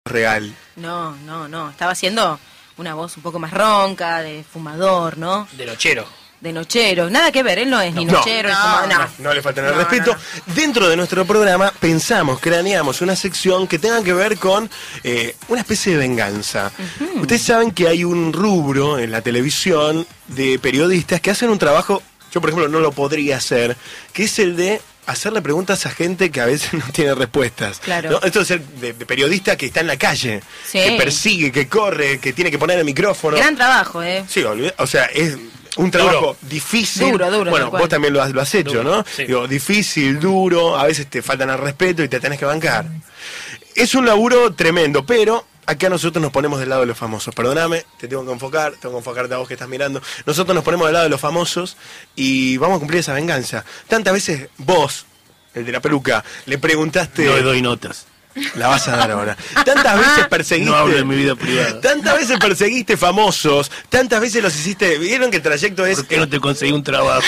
real. No. Estaba haciendo una voz un poco más ronca, de fumador, ¿no? De nochero. De nochero. Nada que ver, él no es ni nochero, ni fumador. No le faltan el respeto. Dentro de nuestro programa craneamos una sección que tenga que ver con una especie de venganza. Ustedes saben que hay un rubro en la televisión de periodistas que hacen un trabajo, yo por ejemplo no lo podría hacer, que es el de hacerle preguntas a gente que a veces no tiene respuestas. Claro. ¿No? Esto es ser de periodista que está en la calle, Sí. que persigue, que corre, que tiene que poner el micrófono. Gran trabajo, Sí, o sea, es un trabajo difícil. Duro, bueno, vos también lo has hecho, Duro, ¿no? sí. Digo, difícil, duro, a veces te faltan al respeto y te tenés que bancar. Es un laburo tremendo, pero acá nosotros nos ponemos del lado de los famosos. Perdóname, tengo que enfocarte a vos que estás mirando. Nosotros nos ponemos del lado de los famosos y vamos a cumplir esa venganza. Tantas veces vos, el de la peluca, le preguntaste... No le doy notas. La vas a dar ahora. Tantas veces perseguiste... No hablo de mi vida privada. Tantas veces perseguiste famosos, tantas veces los hiciste... ¿Vieron que el trayecto es... ¿Por qué no te conseguí un trabajo?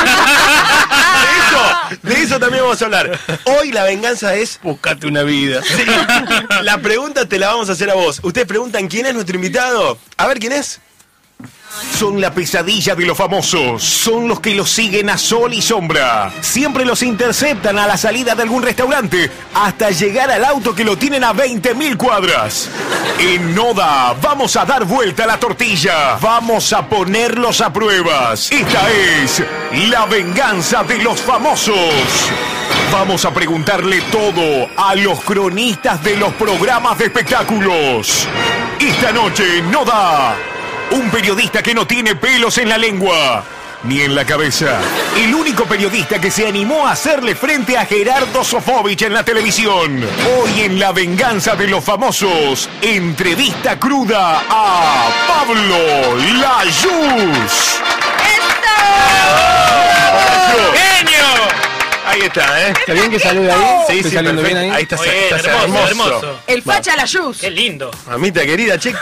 De eso también vamos a hablar. Hoy la venganza es... Buscate una vida. Sí. La pregunta te la vamos a hacer a vos. Ustedes preguntan quién es nuestro invitado. A ver, ¿quién es? Son la pesadilla de los famosos. Son los que los siguen a sol y sombra. Siempre los interceptan a la salida de algún restaurante hasta llegar al auto que lo tienen a 20.000 cuadras. En Noda vamos a dar vuelta a la tortilla. Vamos a ponerlos a pruebas. Esta es la venganza de los famosos. Vamos a preguntarle todo a los cronistas de los programas de espectáculos. Esta noche en Noda, un periodista que no tiene pelos en la lengua ni en la cabeza. El único periodista que se animó a hacerle frente a Gerardo Sofovich en la televisión. Hoy en La Venganza de los Famosos, entrevista cruda a Pablo Layuz. ¡Genio! Ahí está, ¿eh? ¿Está bien que salude ahí? Sí, ¿Estoy sí, saliendo perfecto. bien ahí? Ahí está, Muy bien, estás hermoso. El facha la Yus. Qué lindo. Mamita querida, che,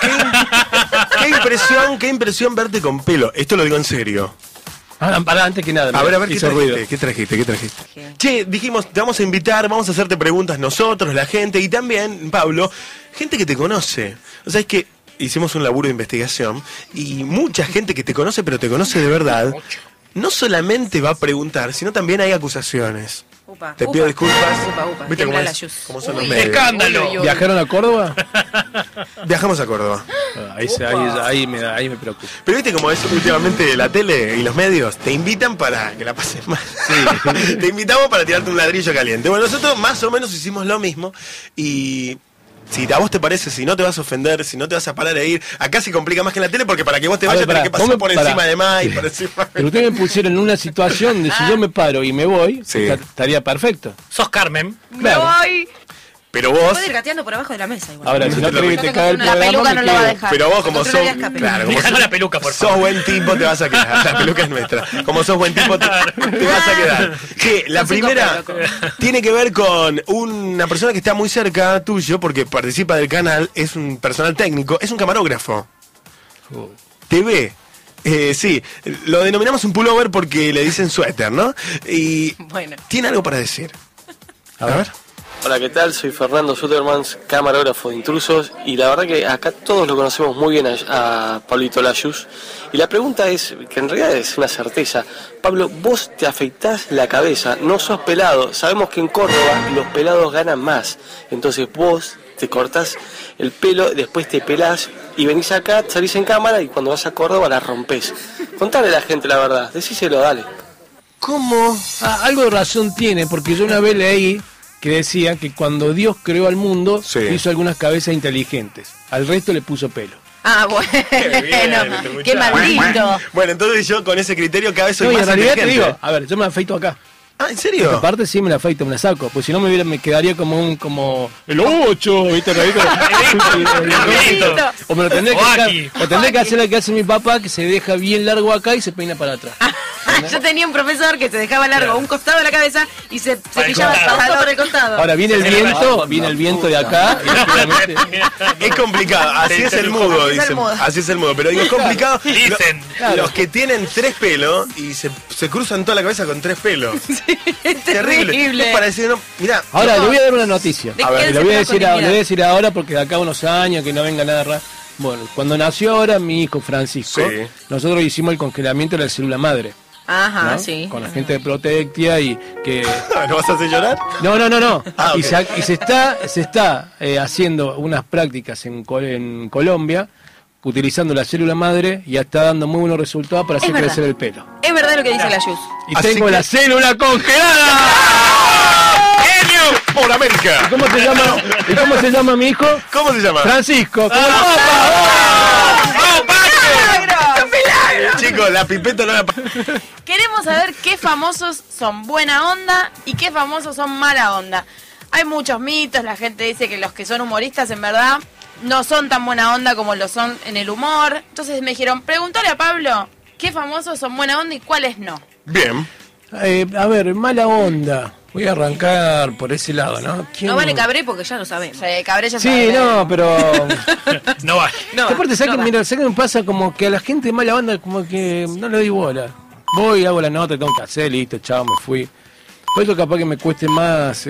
qué impresión verte con pelo. Esto lo digo en serio. Para antes que nada. A ver, ¿qué hizo trajiste? ruido. ¿Qué trajiste? Che, dijimos, te vamos a invitar, vamos a hacerte preguntas nosotros, la gente, y también, Pablo, gente que te conoce. O sea, es que hicimos un laburo de investigación, y mucha gente que te conoce, pero te conoce de verdad, no solamente va a preguntar, sino también hay acusaciones. Te pido disculpas. ¿Viste cómo, cómo son los medios? ¡Escándalo! ¿Viajaron a Córdoba? Viajamos a Córdoba. Ahí me preocupa. Pero viste cómo es últimamente la tele y los medios, te invitan para que la pases mal. Sí. Te invitamos para tirarte un ladrillo caliente. Bueno, nosotros más o menos hicimos lo mismo y... Si a vos te parece, si no te vas a ofender, si no te vas a parar a ir, acá se complica más que en la tele porque para que vos te vayas tenés que pasar por encima de más y por encima de... Pero ustedes me pusieron en una situación de si yo me paro y me voy, Sí. estaría perfecto. Sos Carmen. Claro. Voy. Pero vos... Puedo ir gateando por abajo de la mesa igual. Ahora, si no querés que te cae el La programa, peluca me no lo va a quedo. dejar. Pero vos como Otro sos... día escape. Claro, como Dejá la peluca, por favor. sos buen tipo, te vas a quedar. La peluca es nuestra. Como sos buen tipo, te vas a quedar. Que la Son cinco primera pelos, tiene que ver con una persona que está muy cerca tuyo, porque participa del canal, es un personal técnico, es un camarógrafo. Te ve. Sí, lo denominamos un pullover porque le dicen suéter, ¿no? Y Bueno. tiene algo para decir. A ver. Hola, ¿qué tal? Soy Fernando Sutermans, camarógrafo de Intrusos, y la verdad que acá todos lo conocemos muy bien a Pablito Layuz. Y la pregunta es, que en realidad es una certeza, Pablo, vos te afeitás la cabeza, no sos pelado, sabemos que en Córdoba los pelados ganan más, entonces vos te cortás el pelo, después te pelás y venís acá, salís en cámara y cuando vas a Córdoba la rompés. Contale a la gente la verdad, decíselo, dale. ¿Cómo? Algo de razón tiene, porque yo una vez leí que decía que cuando Dios creó al mundo, Sí. hizo algunas cabezas inteligentes. Al resto le puso pelo. Ah, bueno. Qué maldito. Bueno, entonces yo con ese criterio cada vez soy No, y más en realidad te inteligente. digo, a ver, yo me afeito acá. Ah, ¿en serio? Aparte sí me la afeito, me la saco, pues si no me quedaría como el 8, ¿viste? O me lo tendré O aquí. que hacer lo que hace mi papá, que se deja bien largo acá y se peina para atrás. Yo tenía un profesor que se dejaba largo un costado de la cabeza y se cepillaba costado. todo por el costado. Ahora viene el viento de acá. Y seguramente- Es complicado, así es el mudo, Así es el dicen. mudo. Así es el mudo, pero digo, es complicado. Dicen. Los que tienen 3 pelos y se cruzan toda la cabeza con 3 pelos. Es Terrible. terrible. Es para decir, no, mirá, Ahora, le voy a dar una noticia. ¿De A qué ver, se le voy a trata con decir, le voy a decir ahora porque de acá a unos años que no venga nada raro. Bueno, cuando nació ahora mi hijo Francisco, Sí. nosotros hicimos el congelamiento de la célula madre. Ajá, ¿no? sí. Con la gente de Protectia y que... ¿no vas a hacer llorar? No. Ah, Y ok. se está haciendo unas prácticas en Colombia utilizando la célula madre y ya está dando muy buenos resultados para hacer verdad. crecer el pelo. Es verdad lo que dice la Yus. Y Así tengo que- la célula congelada. ¡Genio! ¡Por América! ¿Y cómo se llama mi hijo? ¿Cómo se llama? Francisco. como el Chicos, la pipeta no la... Queremos saber qué famosos son buena onda y qué famosos son mala onda. Hay muchos mitos, la gente dice que los que son humoristas en verdad no son tan buena onda como lo son en el humor. Entonces me dijeron, pregúntale a Pablo qué famosos son buena onda y cuáles no. Bien. A ver, mala onda. Voy a arrancar por ese lado, ¿no? ¿Quién- No vale Cabré porque ya lo sabemos. Cabrera Sí, sabe. no, pero... No vale. No, Aparte, ¿sabes no qué? va. Mira, ¿sabes qué me pasa? Como que a la gente de mala onda, como que no le doy bola. Voy, hago la nota, tengo que hacer, listo, chao, me fui. Por eso capaz que me cueste más...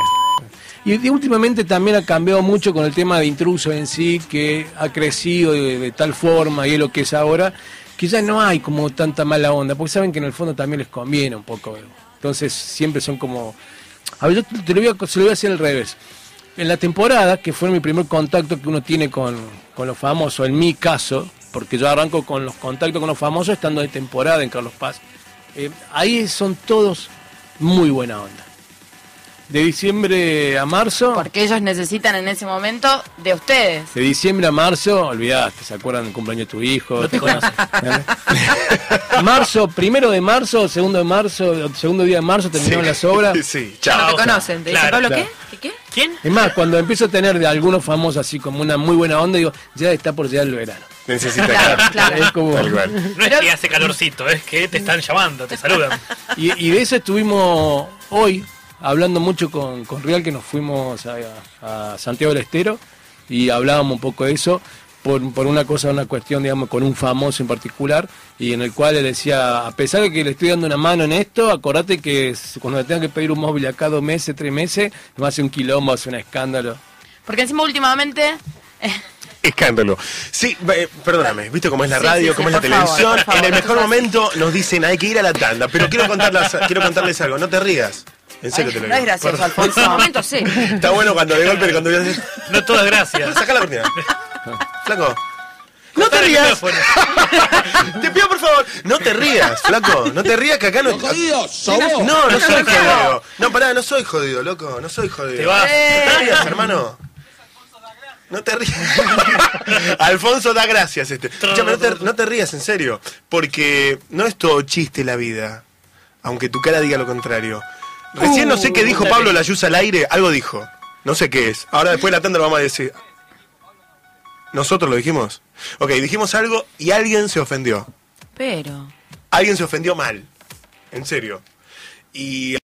Y últimamente también ha cambiado mucho con el tema de Intruso en sí, que ha crecido de tal forma y es lo que es ahora, que ya no hay como tanta mala onda, porque saben que en el fondo también les conviene un poco. Entonces siempre son como... A ver, yo se lo voy a hacer al revés. En la temporada, que fue mi primer contacto que uno tiene con los famosos, en mi caso, porque yo arranco con los contactos con los famosos estando de temporada en Carlos Paz, ahí son todos muy buena onda. De diciembre a marzo... Porque ellos necesitan en ese momento de ustedes. De diciembre a marzo, olvidaste, ¿se acuerdan del cumpleaños de tu hijo? No te conocen. Marzo, 1 de marzo, 2 de marzo, segundo día de marzo terminaron las obras. Sí, Ya no chao. te conocen. Te dice, Claro, Pablo, claro. ¿qué? ¿Quién? Es más, cuando empiezo a tener de algunos famosos así como una muy buena onda, digo, ya está por llegar el verano. Necesita Claro, claro. claro. Es como... Tal cual. No es que hace calorcito, es que te están llamando, te saludan. Y de eso estuvimos hoy hablando mucho con Real, que nos fuimos a Santiago del Estero y hablábamos un poco de eso por una cuestión, digamos, con un famoso en particular, y en el cual le decía, a pesar de que le estoy dando una mano en esto, acordate que cuando le tenga que pedir un móvil acá 2 meses, 3 meses, me hace un quilombo, hace un escándalo. Porque encima últimamente... Escándalo. Sí, perdóname, ¿viste cómo es la Sí, radio, sí, cómo sí, es la por favor, televisión? por favor, En el mejor no seas momento nos dicen, hay que ir a la tanda, pero quiero contarles algo, no te rías. En serio te lo No es digo. gracioso, Perdón. En ese Alfonso. momento sí. Está bueno cuando de golpe, cuando No todas gracias. saca la cortina. Flaco. No te Cortale el rías. micrófono. Te pido por favor, no te rías, flaco. No te rías que acá no. No, no soy jodido. No, pará, no soy jodido, loco. No soy jodido. Te vas. No te rías, hermano. No te rías. Alfonso da gracias Escúchame, no te rías, en serio. Porque no es todo chiste la vida. Aunque tu cara diga lo contrario. Recién no sé qué dijo Pablo Layuz al aire. Algo dijo. No sé qué es. Ahora después de la tanda lo vamos a decir. ¿Nosotros lo dijimos? Ok, dijimos algo y alguien se ofendió. Pero... Alguien se ofendió mal. En serio. Y